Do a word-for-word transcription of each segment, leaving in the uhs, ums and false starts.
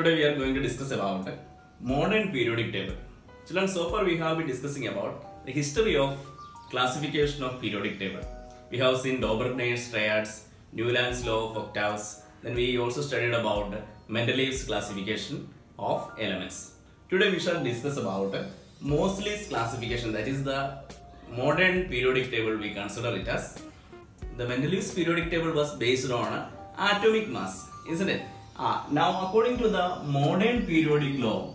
today we are going to discuss about modern periodic table. Children, so far we have been discussing about the history of classification of periodic table. We have seen Doberzheimer's triads, Newland's law of octaves. Then we also studied about Mendeleev's classification of elements. Today we shall discuss about Moseley's classification, that is the modern periodic table we consider it as. The Mendeleev's periodic table was based on atomic mass, isn't it? Ah, now according to the modern periodic law,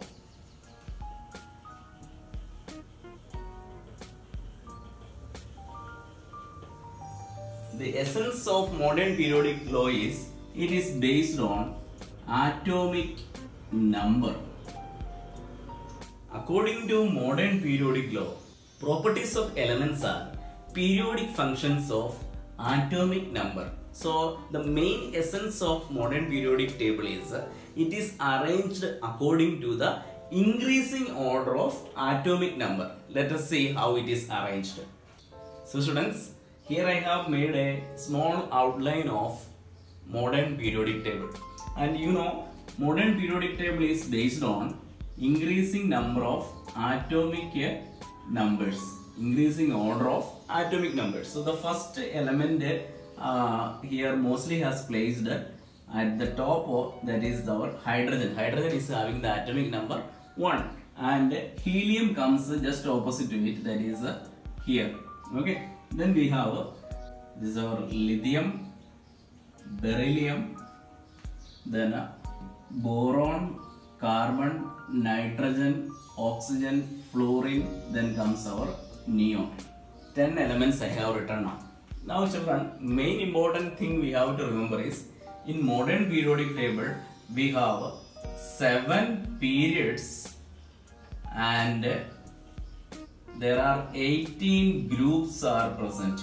the essence of modern periodic law is it is based on atomic number. According to modern periodic law, properties of elements are periodic functions of atomic number. So the main essence of modern periodic table is uh, it is arranged according to the increasing order of atomic number. Let us see how it is arranged. So students, here I have made a small outline of modern periodic table, and you know modern periodic table is based on increasing number of atomic numbers, increasing order of atomic numbers. So the first element uh, here Moseley has placed at the top of, that is our hydrogen. Hydrogen is having the atomic number one, and helium comes just opposite to it, that is uh, here. Okay, then we have uh, this is our lithium, beryllium, then uh, boron, carbon, nitrogen, oxygen, fluorine, then comes our neon. ten elements I have written now. Now children, main important thing we have to remember is in modern periodic table we have seven periods and there are eighteen groups are present.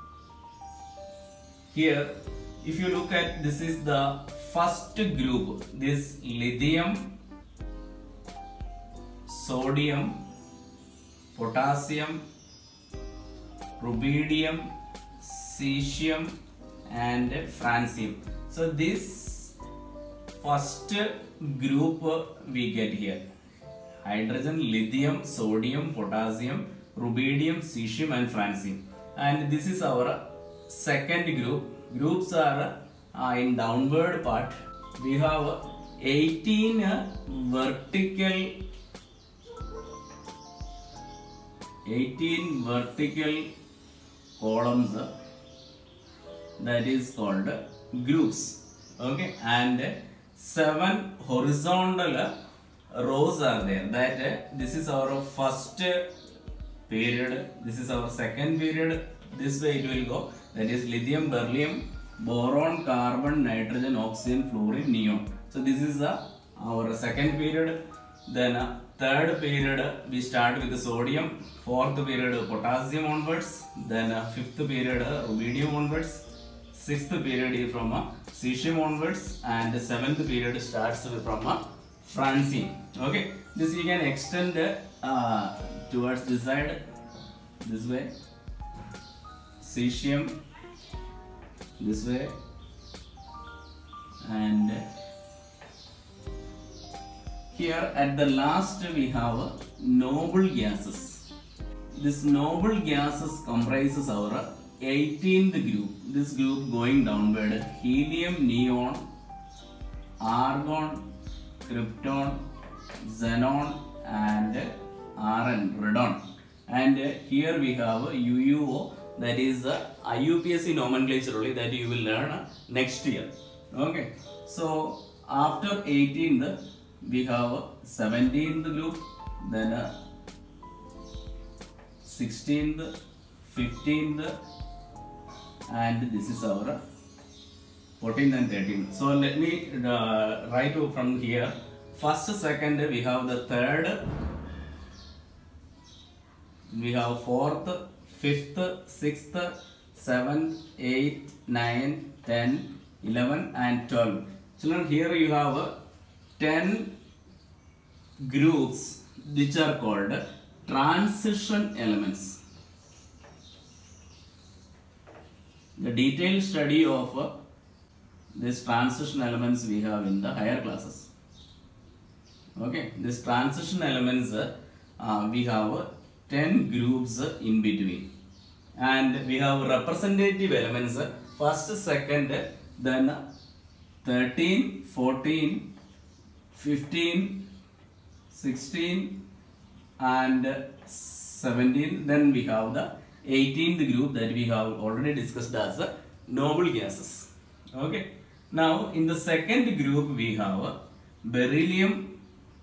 Here if you look at, this is the first group, this lithium, sodium, potassium, rubidium, cesium and francium. So this first group we get here: hydrogen, lithium, sodium, potassium, rubidium, cesium and francium. And this is our second group. Groups are uh, in downward part. We have eighteen vertical eighteen vertical columns, that is called groups. Okay, and seven horizontal rows are there. That this is our first period, this is our second period, this way it will go, that is lithium, beryllium, boron, carbon, nitrogen, oxygen, fluorine, neon. So this is the our second period. Then uh, third period we start with the sodium, fourth period potassium onwards, then uh, fifth period uh, rubidium onwards, sixth period is from uh, cesium onwards, and the seventh period starts from uh, francium. Okay, this you can extend uh, towards this side, this way, cesium, this way, and here at the last we have noble gases. This noble gases comprises our eighteenth group. This group going downward: helium, neon, argon, krypton, xenon and Rn, radon. And here we have U U O, that is the I U P A C nomenclature only, that you will learn next year. Okay, so after eighteenth we have seventeenth group, then uh, sixteenth, fifteenth, and this is our fourteenth and thirteenth. So let me uh, write from here. First, second, we have the third, we have fourth, fifth, sixth, seventh, eighth, ninth, tenth, eleven and twelve. Children, here you have ten groups which are called transition elements. The detailed study of uh, these transition elements we have in the higher classes. Okay, this transition elements uh, we have ten groups in between, and we have representative elements first, second, then thirteen, fourteen, fifteen, sixteen and seventeen. Then we have the eighteenth group that we have already discussed as the noble gases. Okay, now in the second group we have beryllium,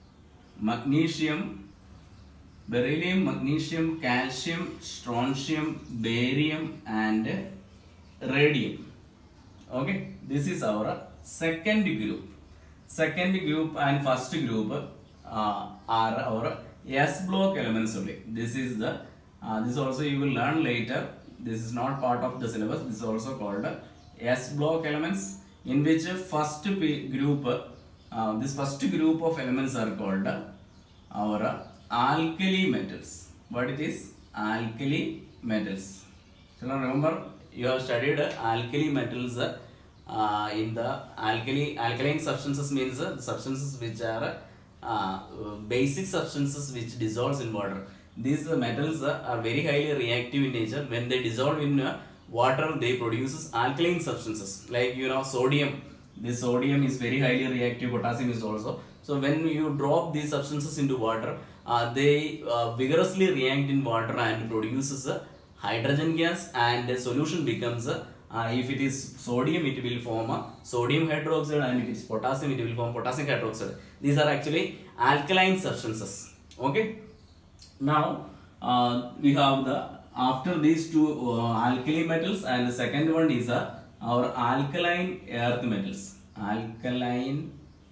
magnesium, beryllium, magnesium, calcium, strontium, barium and radium. Okay, this is our second group. Second group and first group uh, are our S block elements only. This is the uh, this also you will learn later. This is not part of the syllabus. This is also called S block elements, in which first group uh, this first group of elements are called our alkali metals. What it is? Alkali metals. Children, remember you have studied alkali metals uh, in the alkali alkaline substances means uh, substances which are uh, basic substances which dissolves in water. These uh, metals uh, are very highly reactive in nature. When they dissolve in uh, water, they produces alkaline substances like, you know, sodium. This sodium is very highly reactive. Potassium is also. So when you drop these substances into water, uh, they uh, vigorously react in water and produces uh, hydrogen gas, and the solution becomes uh, uh, if it is sodium, it will form a sodium hydroxide, and if it is potassium, it will form potassium hydroxide. These are actually alkaline substances. Okay. Now uh, we have the after these two uh, alkali metals, and the second one is uh, our alkaline earth metals. Alkaline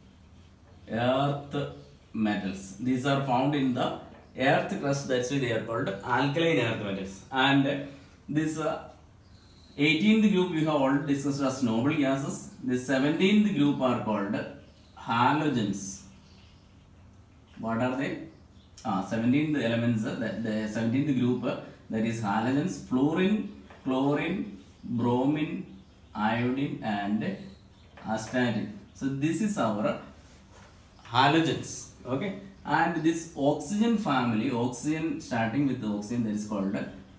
earth metals. These are found in the earth crust. That's why they are called alkaline earth metals. And this uh, eighteenth group we have already discussed as noble gases. The seventeenth group are called halogens. What are they? Ah, seventeenth elements, uh, the, the seventeenth group uh, that is halogens: fluorine, chlorine, bromine, iodine and astatine. So this is our halogens. Okay, and this oxygen family, oxygen starting with the oxygen, that is called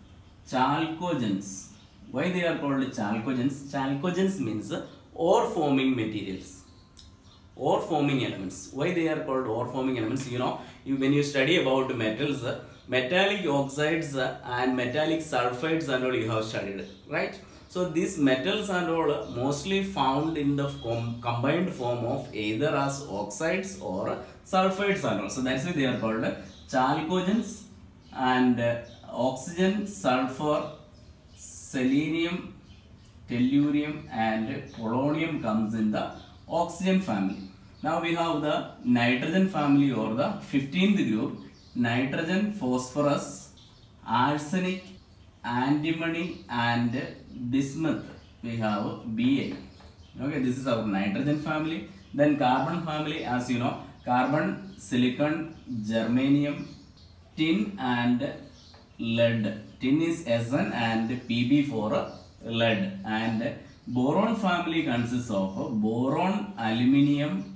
chalcogens. Why they are called chalcogens? Chalcogens means ore forming materials, ore forming elements. Why they are called ore forming elements? You know, you, when you study about metals, uh, metallic oxides uh, and metallic sulfides and all you have studied, right? So these metals and all mostly found in the com combined form of either as oxides or sulfides and all. So that's why they are called chalcogens. And uh, oxygen, sulfur, selenium, tellurium and polonium comes in the oxygen family. Now we have the nitrogen family, or the fifteenth group: nitrogen, phosphorus, arsenic, antimony and bismuth. We have B A. Okay, this is our nitrogen family. Then carbon family, as you know, carbon, silicon, germanium, tin and lead. Tin is S N and P B for lead. And boron family consists of boron, aluminium,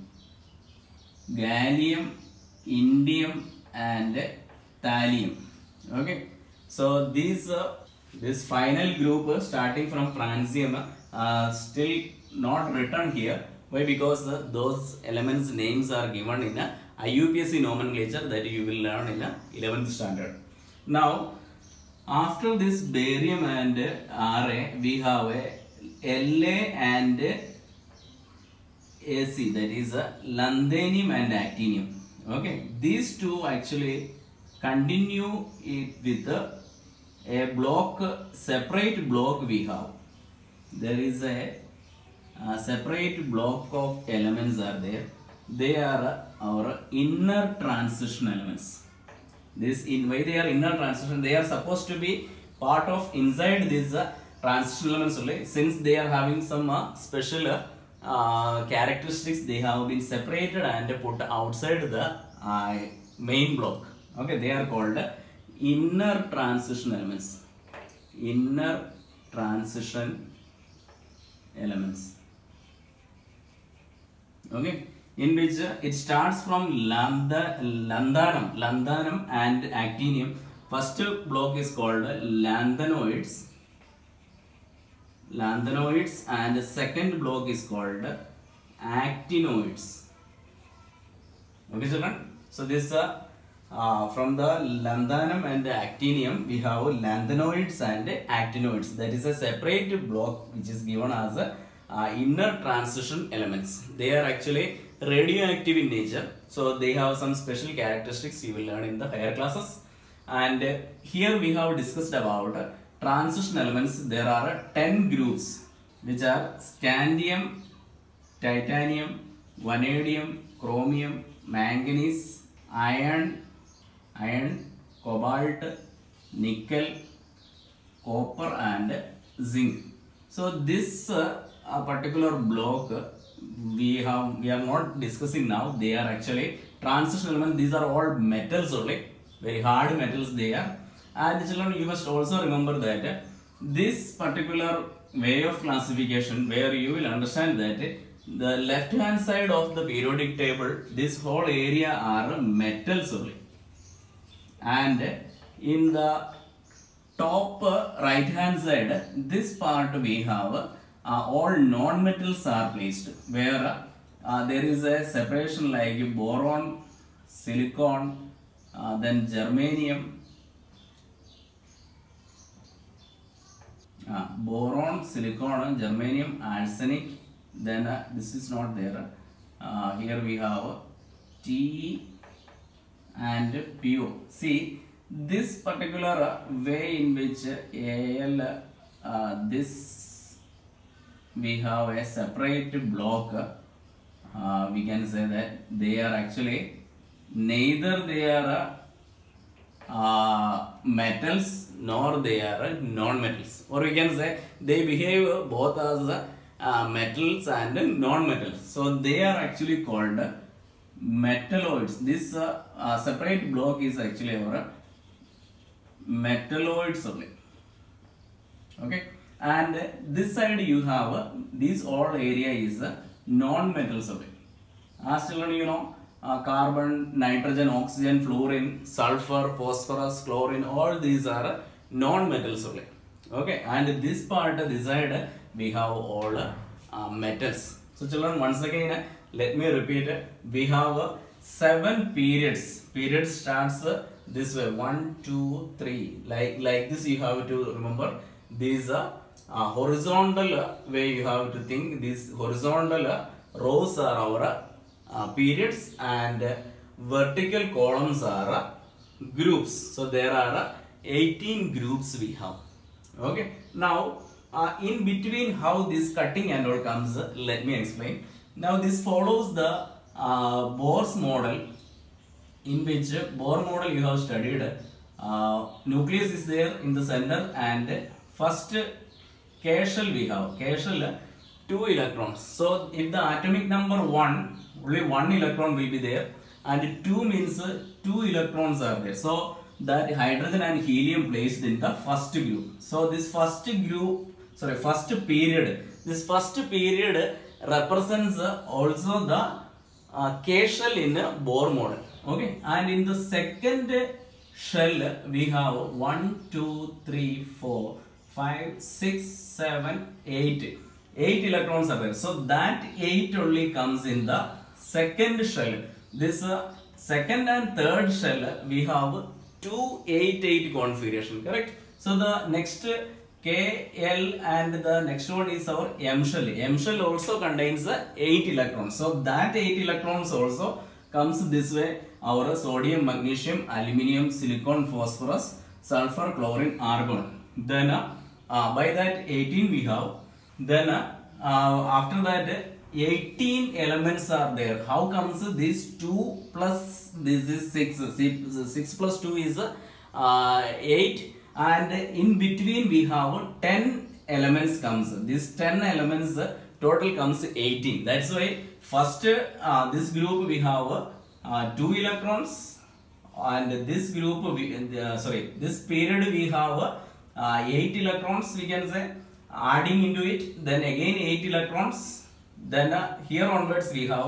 gallium, indium and thallium. Okay, so these uh, this final group uh, starting from francium uh, still not written here. Why? Because uh, those elements names are given in a I U P A C nomenclature that you will learn in a eleventh standard. Now after this barium and uh, R A, we have a L A and uh, A C, that is uh, lanthanum and actinium. Okay, these two actually continue it with uh, a block, separate block we have. There is a, a separate block of elements are there. They are our inner transition elements. This in why they are inner transition, they are supposed to be part of inside these uh, transition elements only. Since they are having some uh, special uh, uh, characteristics, they have been separated and put outside the uh, main block. Okay, they are called uh, inner transition elements. Inner transition elements. Okay, in which uh, it starts from lambda, lanthanum, lanthanum and actinium. First block is called lanthanoids, lanthanoids, and the second block is called actinoids. Okay, children. So this uh, uh, from the lanthanum and the actinium we have lanthanoids and actinoids. That is a separate block which is given as a uh, inner transition elements. They are actually radioactive in nature, so they have some special characteristics you will learn in the higher classes. And uh, here we have discussed about uh, transition elements. There are uh, ten groups which are scandium, titanium, vanadium, chromium, manganese, iron, iron, cobalt, nickel, copper and zinc. So this uh, a particular block uh, we have we are not discussing now. They are actually transition elements. These are all metals only, very hard metals they are. And children, you must also remember that uh, this particular way of classification, where you will understand that uh, the left hand side of the periodic table, this whole area are metals only, and in the top uh, right hand side, this part we have uh, all non-metals are placed, where uh, there is a separation like boron, silicon, uh, then germanium, uh, boron, silicon, germanium, arsenic. Then uh, this is not there. Uh, here we have T and P O. See, this particular uh, way in which uh, Al, uh, this we have a separate block. Uh, we can say that they are actually neither they are uh, metals nor they are non-metals, or we can say they behave both as uh, Uh, metals and non-metals. So they are actually called metalloids. This uh, uh, separate block is actually our metalloids only. Okay, and uh, this side you have uh, this all area is uh, non-metals only. As children, you know, uh, carbon, nitrogen, oxygen, fluorine, sulfur, phosphorus, chlorine, all these are uh, non-metals only. Okay, and this part, uh, this side, uh, we have all uh, metals. So children, once again uh, let me repeat, uh, we have uh, seven periods. Period starts uh, this way, one, two, three, like like this. You have to remember these uh, uh, horizontal uh, way you have to think. These horizontal uh, rows are our uh, periods, and uh, vertical columns are uh, groups. So there are uh, eighteen groups we have. Okay, now Uh, in between how this cutting and all comes, uh, let me explain. Now this follows the uh, Bohr's model, in which uh, Bohr model you have studied. Uh, nucleus is there in the center, and first K shell we have. K shell, two electrons. So if the atomic number one, only one electron will be there, and two means uh, two electrons are there. So that hydrogen and helium placed in the first group. So this first group, sorry, first period, this first period represents also the uh, K shell in a Bohr model. Okay, and in the second shell we have one, two, three, four, five, six, seven, eight. eight electrons are there. So that eight only comes in the second shell. This uh, second and third shell we have two eight eight configuration, correct? So the next K L and the next one is our M shell. M shell also contains eight electrons. So that eight electrons also comes this way. Our sodium, magnesium, aluminium, silicon, phosphorus, sulfur, chlorine, argon. Then uh, by that eighteen we have. Then uh, after that eighteen elements are there. How comes this two plus this is six? six plus two is uh, eight. And in between we have ten elements comes. This ten elements total comes eighteen. That's why first uh, this group we have uh, two electrons, and this group we, uh, sorry this period we have uh, eight electrons, we can say, adding into it, then again eight electrons, then uh, here onwards we have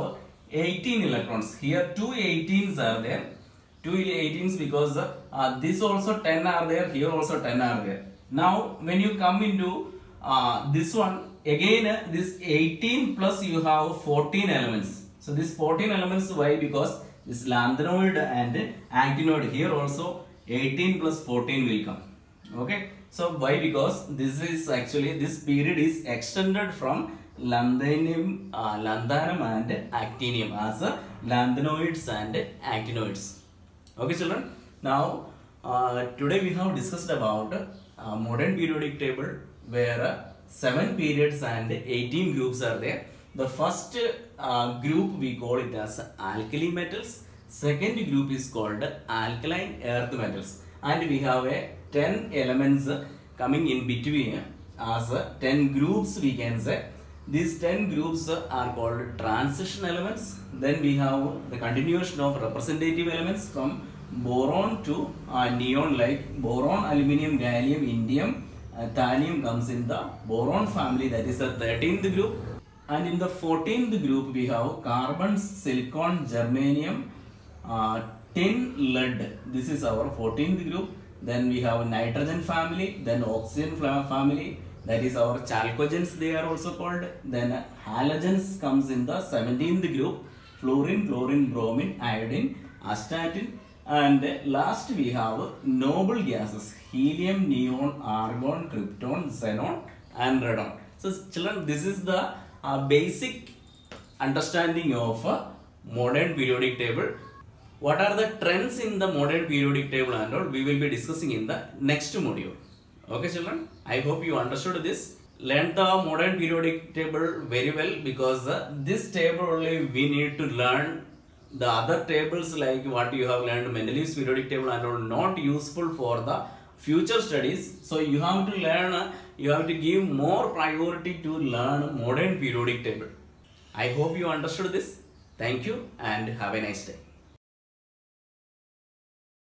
eighteen electrons. Here two eighteens are there. Two eighteens because uh, this also ten are there. Here also ten are there. Now when you come into uh, this one, again uh, this eighteen plus you have fourteen elements. So this fourteen elements, why? Because this lanthanoid and actinoid, here also eighteen plus fourteen will come. Okay. So why? Because this is actually, this period is extended from lanthanum, uh, lanthanum and actinium as uh, lanthanoids and actinoids. Okay children, now uh, today we have discussed about uh, modern periodic table where uh, seven periods and eighteen groups are there. The first uh, group we call it as alkali metals. Second group is called alkaline earth metals, and we have a ten elements coming in between as uh, ten groups we can say. These ten groups are called transition elements. Then we have the continuation of representative elements from boron to uh, neon, like boron, aluminium, gallium, indium, uh, thallium comes in the boron family, that is the thirteenth group. And in the fourteenth group we have carbon, silicon, germanium, uh, tin, lead. This is our fourteenth group. Then we have nitrogen family, then oxygen family, that is our chalcogens, they are also called. Then halogens comes in the seventeenth group, fluorine, chlorine, bromine, iodine, astatine. And last we have noble gases, helium, neon, argon, krypton, xenon and radon. So children, this is the uh, basic understanding of uh, modern periodic table. What are the trends in the modern periodic table and all, we will be discussing in the next module. Okay children, I hope you understood this. Learn the modern periodic table very well, because uh, this table only we need to learn. The other tables like what you have learned, Mendeleev's periodic table and all, not useful for the future studies. So you have to learn, uh, you have to give more priority to learn modern periodic table. I hope you understood this. Thank you and have a nice day.